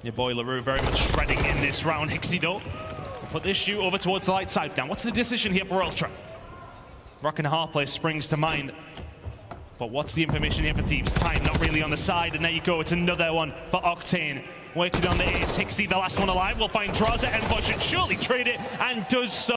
Your boy LaRue very much shredding in this round. Hixie though, put this shoot over towards the light side. Now, what's the decision here for Ultra? Rock and a hard play springs to mind. But what's the information here for Thieves? Time not really on the side, and there you go. It's another one for Octane. Working on the ace. Hixie, the last one alive, will find draws at Envoy, should surely trade it, and does so.